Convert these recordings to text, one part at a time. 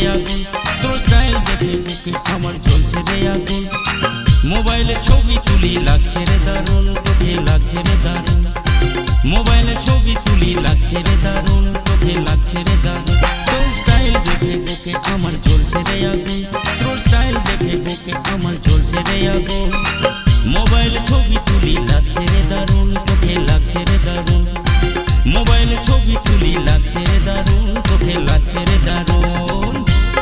আগুন, তোর স্টাইল দেখে বুকে আমার জ্বলছে রে আগুন। মোবাইলে ছবি তুলি লাগছে রে দারুণ, তোকে লাগছে রে দারুণ। মোবাইলে ছবি তুলি লাগছে রে দারুণ, তোকে লাগছে রে দারুণ। তোর স্টাইল দেখে বুকে আমার জ্বলছে রে আগুন, তোর স্টাইল দেখে বুকে আমার জ্বলছে রে আগুন। মোবাইলে ছবি তুলি লাগছে রে দারুণ, তোকে লাগছে রে দারুণ। মোবাইলে ছবি তুলি লাগছে রে দারুণ, তোকে লাগছে রে দারুণ।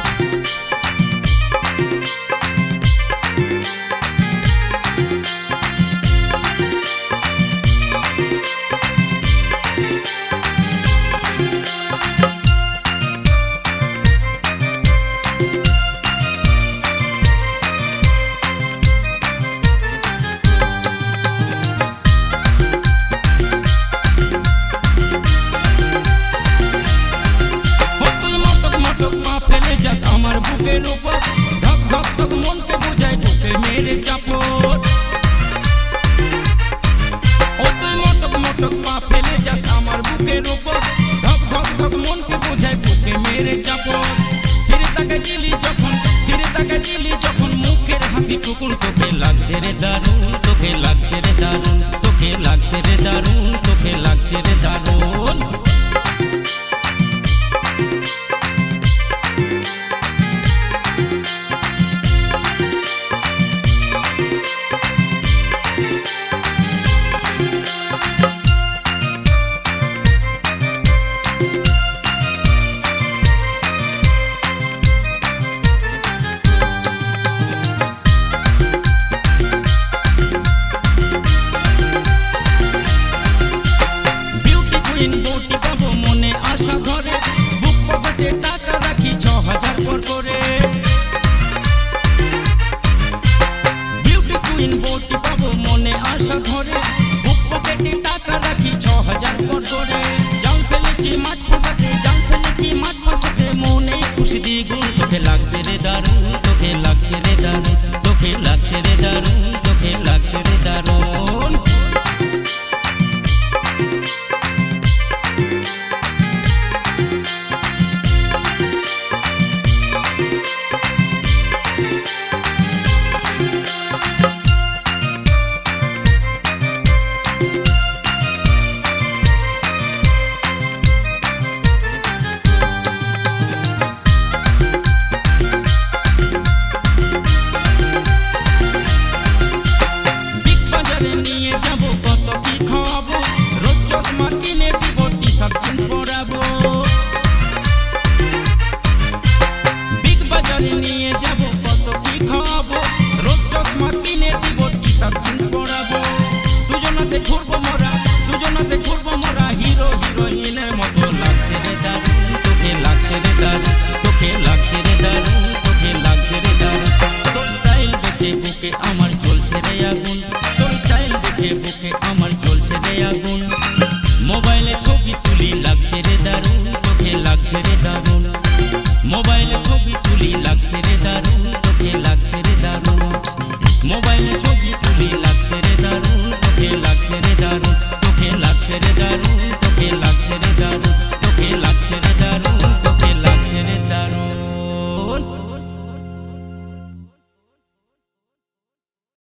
আমার বুকের উপর ধক ধক ধক মনকে বুঝায় তোকে মেরে চাপড়। ও তুই মটক মটক পা ফেলে যাস আমার বুকের উপর ধক ধক ধক মনকে বুঝায় তোকে মেরে চাপড়। ফিরে তাকে দিলি যখন, ফিরে তাকে দিলি যখন মুখের হাসি টুকুন, তোকে লাগছে রে দারুণ, তোকে লাগছে রে দারুণ, তোকে লাগছে রে দারুণ, তোকে লাগছে রে দারুণ। বউটি পাবো মনে আশা ধরে, বুক পকেটে টাকা রাখি ৬,০০০ পর করে। বিউটি কুইন বউটি পাবো মনে আশা ধরে, বুক পকেটে টাকা রাখি ৬,০০০ পর করে। জাল ফেলেছি মাছ ফাঁসাতে, জাল ফেলেছি মাছ ফাঁসাতে, মনে খুশি দ্বিগুণ, তোকে লাগছে রে দারুণ,